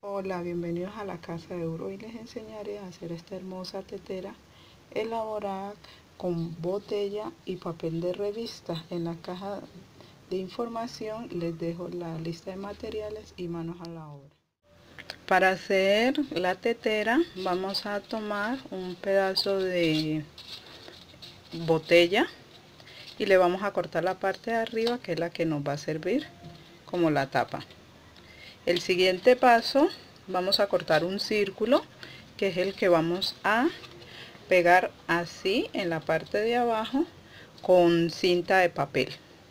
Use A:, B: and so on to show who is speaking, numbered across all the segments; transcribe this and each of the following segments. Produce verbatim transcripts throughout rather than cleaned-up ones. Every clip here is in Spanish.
A: Hola, bienvenidos a la casa de Euro. Y les enseñaré a hacer esta hermosa tetera elaborada con botella y papel de revista. En la caja de información les dejo la lista de materiales y manos a la obra. Para hacer la tetera vamos a tomar un pedazo de botella y le vamos a cortar la parte de arriba, que es la que nos va a servir como la tapa. El siguiente paso, vamos a cortar un círculo, que es el que vamos a pegar así en la parte de abajo con cinta de papel.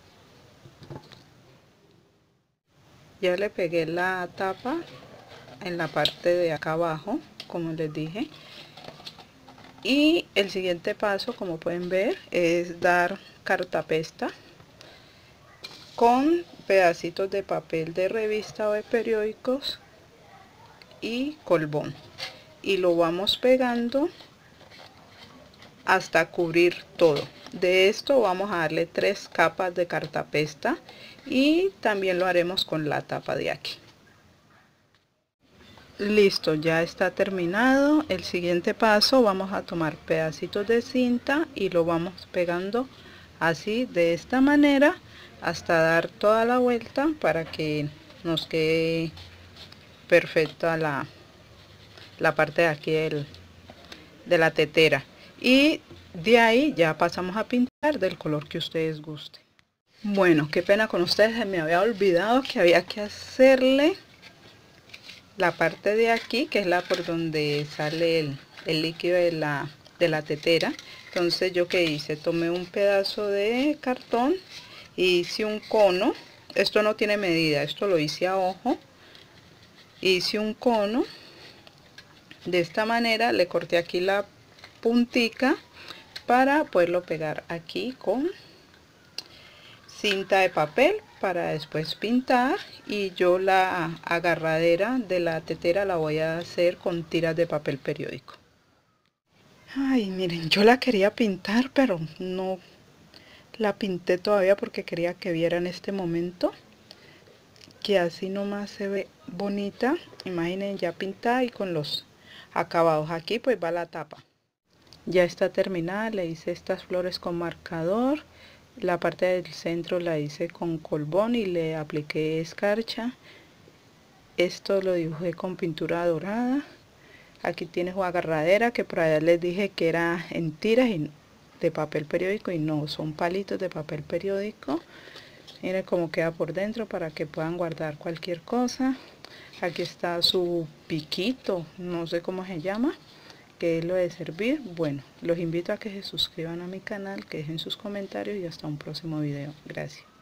A: Ya le pegué la tapa en la parte de acá abajo, como les dije. Y el siguiente paso, como pueden ver, es dar cartapesta con pedacitos de papel de revista o de periódicos y colbón, y lo vamos pegando hasta cubrir todo. De esto vamos a darle tres capas de cartapesta y también lo haremos con la tapa de aquí. Listo, ya está terminado. El siguiente paso, vamos a tomar pedacitos de cinta y lo vamos pegando así, de esta manera, hasta dar toda la vuelta para que nos quede perfecta la, la parte de aquí del, de la tetera. Y de ahí ya pasamos a pintar del color que ustedes gusten. Bueno, qué pena con ustedes, se me había olvidado que había que hacerle la parte de aquí, que es la por donde sale el, el líquido de la, de la tetera. Entonces yo que hice, tomé un pedazo de cartón y hice un cono. Esto no tiene medida, esto lo hice a ojo. Hice un cono de esta manera, le corté aquí la puntica para poderlo pegar aquí con cinta de papel para después pintar. Y yo la agarradera de la tetera la voy a hacer con tiras de papel periódico. Ay, miren, yo la quería pintar, pero no la pinté todavía porque quería que vieran este momento, que así nomás se ve bonita. Imaginen ya pintada y con los acabados. Aquí pues va la tapa. Ya está terminada, le hice estas flores con marcador. La parte del centro la hice con colbón y le apliqué escarcha. Esto lo dibujé con pintura dorada. Aquí tienes una agarradera que por allá les dije que era en tiras y de papel periódico, y no, son palitos de papel periódico. Miren cómo queda por dentro para que puedan guardar cualquier cosa. Aquí está su piquito, no sé cómo se llama, que es lo de servir. Bueno, los invito a que se suscriban a mi canal, que dejen sus comentarios y hasta un próximo video. Gracias.